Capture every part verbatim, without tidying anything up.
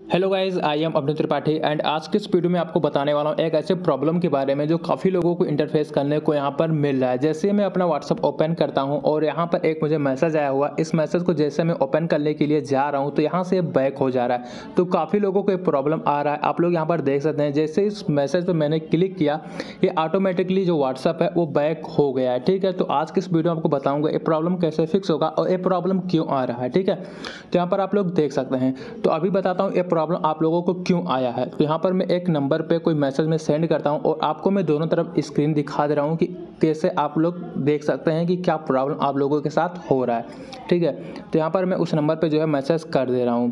Hello guys, I am Abhinav Tripathi and आज के इस वीडियो में आपको बताने वाला हूँ एक ऐसे प्रॉब्लम के बारे में जो काफ़ी लोगों को इंटरफेस करने को यहाँ पर मिल रहा है। जैसे मैं अपना व्हाट्सअप ओपन करता हूँ और यहाँ पर एक मुझे मैसेज आया हुआ, इस मैसेज को जैसे मैं ओपन करने के लिए जा रहा हूँ तो यहाँ से बैक हो जा रहा है। तो काफ़ी लोगों को एक प्रॉब्लम आ रहा है। आप लोग यहाँ पर देख सकते हैं, जैसे इस मैसेज पर मैंने क्लिक किया ये ऑटोमेटिकली जो व्हाट्सअप है वो बैक हो गया है। ठीक है, तो आज के इस वीडियो में आपको बताऊँगा ये प्रॉब्लम कैसे फिक्स होगा और ये प्रॉब्लम क्यों आ रहा है। ठीक है, तो यहाँ पर आप लोग देख सकते हैं। तो अभी बताता हूँ ये प्रॉब्लम आप लोगों को क्यों आया है। तो यहाँ पर मैं एक नंबर पे कोई मैसेज में सेंड करता हूँ और आपको मैं दोनों तरफ स्क्रीन दिखा दे रहा हूँ कि कैसे आप लोग देख सकते हैं कि क्या प्रॉब्लम आप लोगों के साथ हो रहा है। ठीक है, तो यहाँ पर मैं उस नंबर पे जो है मैसेज कर दे रहा हूँ।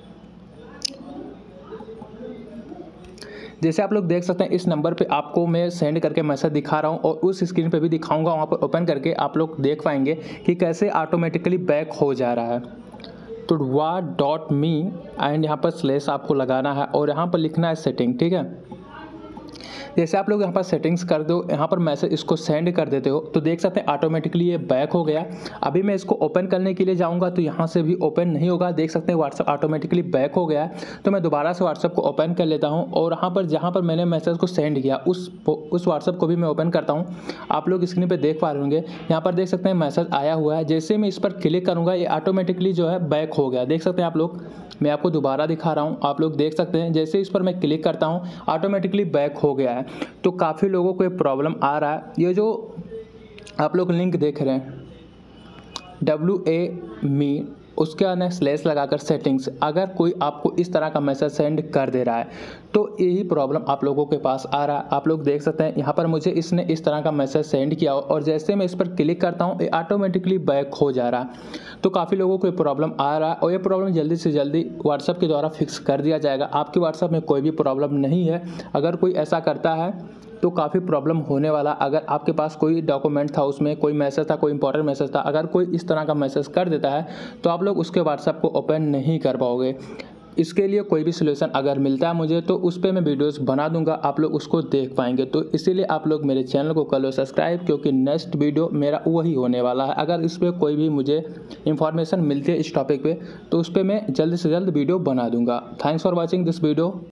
जैसे आप लोग देख सकते हैं इस नंबर पे आपको मैं सेंड करके मैसेज दिखा रहा हूँ और उस स्क्रीन पे भी दिखाऊंगा। वहाँ पर ओपन करके आप लोग देख पाएंगे कि कैसे ऑटोमेटिकली बैक हो जा रहा है। तो वा डॉट मी एंड यहाँ पर स्लेस आपको लगाना है और यहाँ पर लिखना है सेटिंग। ठीक है, जैसे आप लोग यहाँ पर सेटिंग्स कर दो, यहाँ पर मैसेज इसको सेंड कर देते हो तो देख सकते हैं ऑटोमेटिकली ये बैक हो गया। अभी मैं इसको ओपन करने के लिए जाऊँगा तो यहाँ से भी ओपन नहीं होगा। देख सकते हैं व्हाट्सअप ऑटोमेटिकली बैक हो गया है। तो मैं दोबारा से व्हाट्सअप को ओपन कर लेता हूँ और यहाँ पर जहाँ पर मैंने मैसेज को सेंड किया उस उस व्हाट्सअप को भी मैं ओपन करता हूँ। आप लोग स्क्रीन पर देख पा रहे होंगे, यहाँ पर देख सकते हैं मैसेज आया हुआ है। जैसे मैं इस पर क्लिक करूँगा ये ऑटोमेटिकली जो है बैक हो गया। देख सकते हैं आप लोग, मैं आपको दोबारा दिखा रहा हूँ, आप लोग देख सकते हैं जैसे इस पर मैं क्लिक करता हूँ ऑटोमेटिकली बैक हो गया है। तो काफ़ी लोगों को ये प्रॉब्लम आ रहा है। ये जो आप लोग लिंक देख रहे हैं डब्ल्यू ए मी, उसके अंदर स्लैश लगाकर सेटिंग्स, अगर कोई आपको इस तरह का मैसेज सेंड कर दे रहा है तो यही प्रॉब्लम आप लोगों के पास आ रहा है। आप लोग देख सकते हैं यहाँ पर मुझे इसने इस तरह का मैसेज सेंड किया और जैसे मैं इस पर क्लिक करता हूँ ये ऑटोमेटिकली बैक हो जा रहा है। तो काफ़ी लोगों को ये प्रॉब्लम आ रहा है और ये प्रॉब्लम जल्दी से जल्दी व्हाट्सएप के द्वारा फिक्स कर दिया जाएगा। आपके व्हाट्सएप में कोई भी प्रॉब्लम नहीं है। अगर कोई ऐसा करता है तो काफ़ी प्रॉब्लम होने वाला। अगर आपके पास कोई डॉक्यूमेंट था, उसमें कोई मैसेज था, कोई इंपॉर्टेंट मैसेज था, अगर कोई इस तरह का मैसेज कर देता है तो आप लोग उसके व्हाट्सएप को ओपन नहीं कर पाओगे। इसके लिए कोई भी सोल्यूशन अगर मिलता है मुझे तो उस पर मैं वीडियोस बना दूंगा, आप लोग उसको देख पाएंगे। तो इसीलिए आप लोग मेरे चैनल को कर लो सब्सक्राइब, क्योंकि नेक्स्ट वीडियो मेरा वही होने वाला है। अगर इस पर कोई भी मुझे इंफॉर्मेशन मिलती है इस टॉपिक पे तो उस पर मैं जल्द से जल्द वीडियो बना दूंगा। Thanks for watching this video.